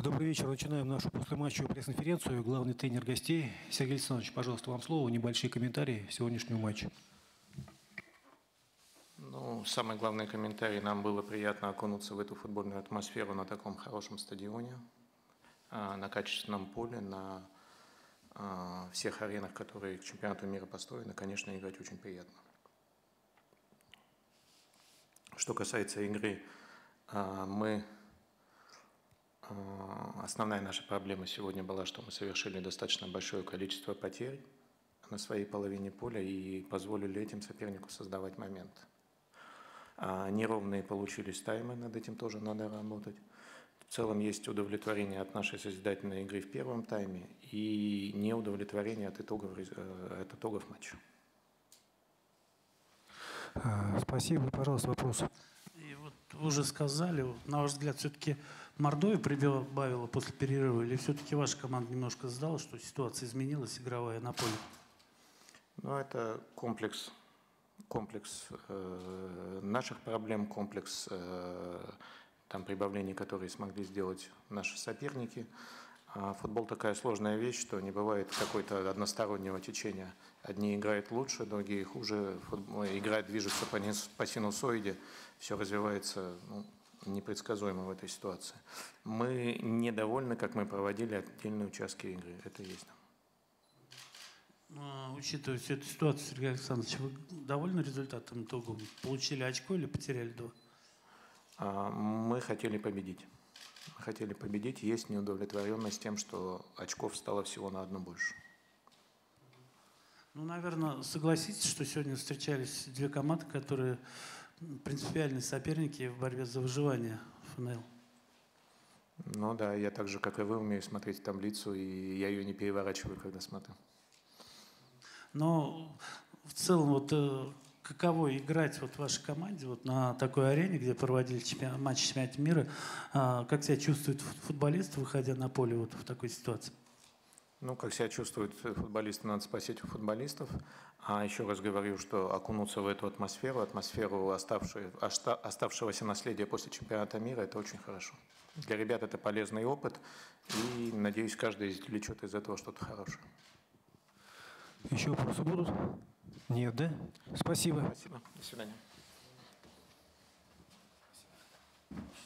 Добрый вечер. Начинаем нашу послематчевую пресс-конференцию. Главный тренер гостей Сергей Александрович, пожалуйста, вам слово. Небольшие комментарии сегодняшнего матча. Ну, самый главный комментарий. Нам было приятно окунуться в эту футбольную атмосферу на таком хорошем стадионе, на качественном поле, на всех аренах, которые к чемпионату мира построены. Конечно, играть очень приятно. Что касается игры, основная наша проблема сегодня была, что мы совершили достаточно большое количество потерь на своей половине поля и позволили этим сопернику создавать момент. Неровные получились таймы, над этим тоже надо работать. В целом есть удовлетворение от нашей созидательной игры в первом тайме и неудовлетворение от итогов матча. Спасибо. Пожалуйста, вопрос. И вот вы уже сказали, на ваш взгляд, все-таки Мордовия прибавила после перерыва, или все-таки ваша команда немножко сдала, что ситуация изменилась, игровая на поле? Ну, это комплекс наших проблем, комплекс прибавлений, которые смогли сделать наши соперники. Футбол такая сложная вещь, что не бывает какой-то одностороннего течения. Одни играют лучше, другие хуже. Игра движется по синусоиде, все развивается непредсказуемо в этой ситуации. Мы недовольны, как мы проводили отдельные участки игры. Это есть. Учитывая всю эту ситуацию, Сергей Александрович, вы довольны результатом, итогом? Получили очко или потеряли 2? Мы хотели победить. Есть неудовлетворенность тем, что очков стало всего на 1 больше. Ну, наверное, согласитесь, что сегодня встречались две команды, которые принципиальные соперники в борьбе за выживание ФНЛ. Ну да, я так же, как и вы, умею смотреть таблицу, и я ее не переворачиваю, когда смотрю. Но в целом, каково играть в вашей команде на такой арене, где проводили матч чемпионата мира? Как себя чувствуют футболисты, выходя на поле в такой ситуации? Ну, как себя чувствуют футболисты, надо спросить у футболистов. А еще раз говорю, что окунуться в эту атмосферу оставшегося наследия после чемпионата мира, это очень хорошо. Для ребят это полезный опыт, и, надеюсь, каждый извлечет из этого что-то хорошее. Еще вопросы будут? Нет, да? Спасибо. Спасибо. До свидания.